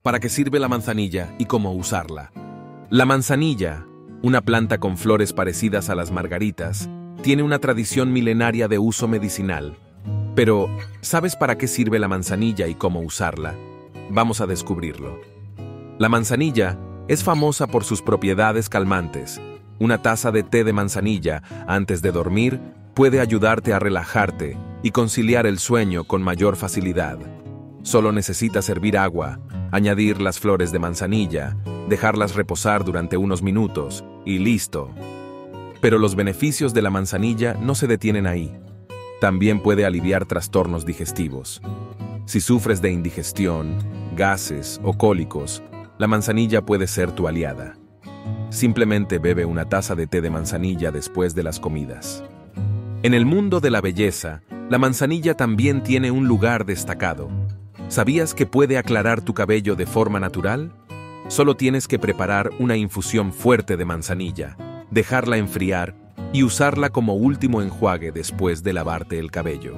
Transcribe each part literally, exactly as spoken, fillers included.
¿Para qué sirve la manzanilla y cómo usarla? La manzanilla, una planta con flores parecidas a las margaritas, tiene una tradición milenaria de uso medicinal. Pero, ¿sabes para qué sirve la manzanilla y cómo usarla? Vamos a descubrirlo. La manzanilla es famosa por sus propiedades calmantes. Una taza de té de manzanilla antes de dormir puede ayudarte a relajarte y conciliar el sueño con mayor facilidad. Solo necesitas hervir agua, añadir las flores de manzanilla, dejarlas reposar durante unos minutos y listo. Pero los beneficios de la manzanilla no se detienen ahí. También puede aliviar trastornos digestivos. Si sufres de indigestión, gases o cólicos, la manzanilla puede ser tu aliada. Simplemente bebe una taza de té de manzanilla después de las comidas. En el mundo de la belleza, la manzanilla también tiene un lugar destacado. ¿Sabías que puede aclarar tu cabello de forma natural? Solo tienes que preparar una infusión fuerte de manzanilla, dejarla enfriar y usarla como último enjuague después de lavarte el cabello.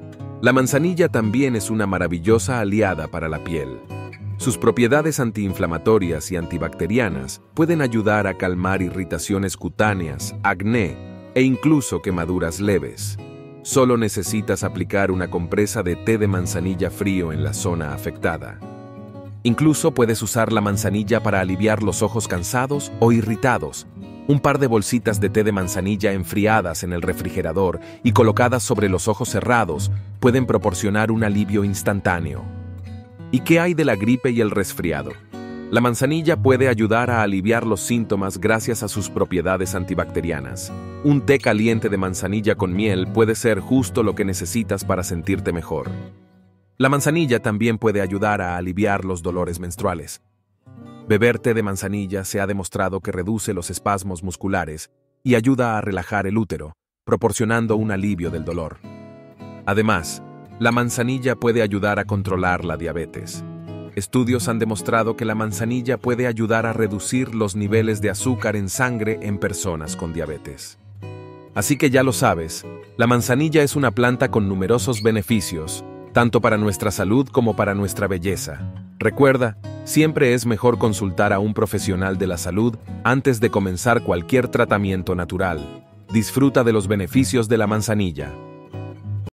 La manzanilla también es una maravillosa aliada para la piel. Sus propiedades antiinflamatorias y antibacterianas pueden ayudar a calmar irritaciones cutáneas, acné e incluso quemaduras leves. Solo necesitas aplicar una compresa de té de manzanilla frío en la zona afectada. Incluso puedes usar la manzanilla para aliviar los ojos cansados o irritados. Un par de bolsitas de té de manzanilla enfriadas en el refrigerador y colocadas sobre los ojos cerrados pueden proporcionar un alivio instantáneo. ¿Y qué hay de la gripe y el resfriado? La manzanilla puede ayudar a aliviar los síntomas gracias a sus propiedades antibacterianas. Un té caliente de manzanilla con miel puede ser justo lo que necesitas para sentirte mejor. La manzanilla también puede ayudar a aliviar los dolores menstruales. Beber té de manzanilla se ha demostrado que reduce los espasmos musculares y ayuda a relajar el útero, proporcionando un alivio del dolor. Además, la manzanilla puede ayudar a controlar la diabetes. Estudios han demostrado que la manzanilla puede ayudar a reducir los niveles de azúcar en sangre en personas con diabetes. Así que ya lo sabes, la manzanilla es una planta con numerosos beneficios, tanto para nuestra salud como para nuestra belleza. Recuerda, siempre es mejor consultar a un profesional de la salud antes de comenzar cualquier tratamiento natural. Disfruta de los beneficios de la manzanilla.